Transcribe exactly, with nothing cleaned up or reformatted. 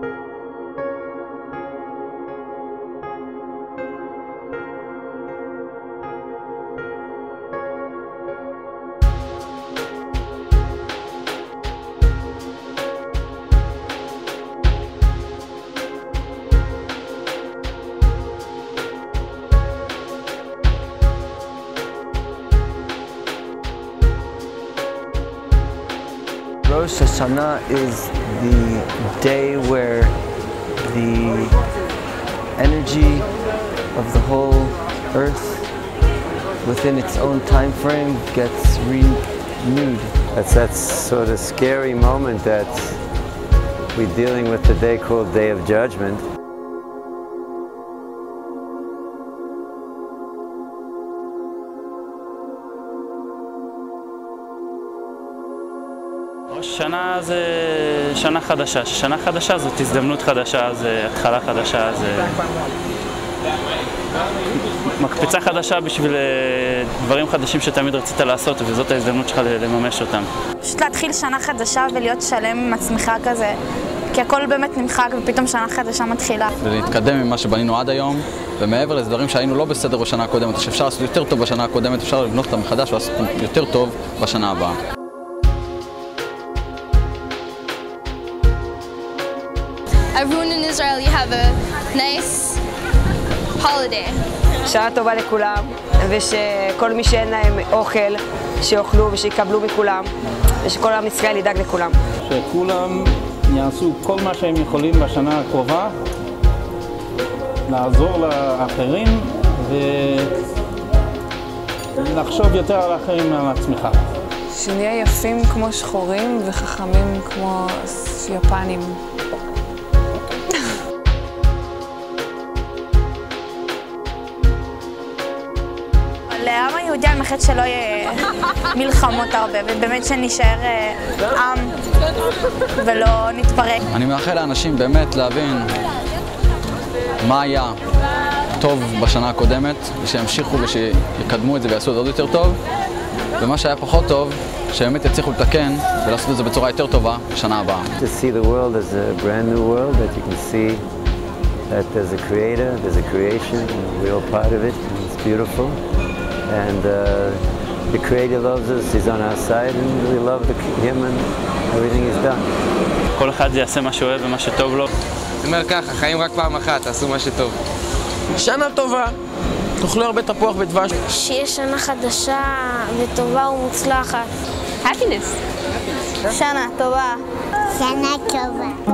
Rosh Hashanah is the day where the energy of the whole earth within its own time frame gets renewed. That's that sort of scary moment that we're dealing with today called Day of Judgment. שנה זה שנה חדשה, שנה חדשה זאת הזדמנות חדשה, זה התחלה חדשה, זה מקפצה חדשה בשביל דברים חדשים שתמיד רצית לעשות, וזאת ההזדמנות שלך לממש אותם. פשוט להתחיל שנה חדשה ולהיות שלם עם עצמך כזה, כי הכל באמת נמחק ופתאום שנה חדשה מתחילה. ולהתקדם עם מה שבנינו עד היום, ומעבר לזה דברים שהיינו לא בסדר בשנה הקודמת, שאפשר לעשות יותר טוב בשנה הקודמת, אפשר לבנות אותם מחדש ולעשות יותר טוב בשנה הבאה. Everyone in Israel, you have a nice holiday. שנה טובה לכולם, ושכל מי שאין להם אוכל, שיאכלו ושיקבלו מכולם, ושכל עם ישראל ידאג לכולם. שכולם יעשו כל מה שהם יכולים בשנה הקרובה, לעזור לאחרים ולחשוב יותר על האחרים מעל עצמך. שנהיה יפים כמו שחורים וחכמים כמו יפנים. לעם היהודי אני מאחלת שלא יהיה מלחמות הרבה, ובאמת שנשאר עם ולא נתפרק. אני מאחל לאנשים באמת להבין מה היה טוב בשנה הקודמת, ושימשיכו ושיקדמו את זה ויעשו את זה עוד יותר טוב, ומה שהיה פחות טוב, שבאמת יצליחו לתקן ולעשות את זה בצורה יותר טובה בשנה הבאה. To see the world as a brand new world, that you can see that there's a creator, there's a creation, and we're all part of it, and it's beautiful. And uh, the Creator loves us, He's on our side, and we love the, Him and everything He's done. כל אחד יעשה מה שאוהב ומה שטוב לו. זאת אומרת ככה, חיים רק פעם אחת, תעשו מה שטוב. שנה טובה, תאכלו הרבה תפוח ודבש. שיהיה שנה חדשה וטובה ומוצלחת. Happiness. שנה טובה. שנה טובה.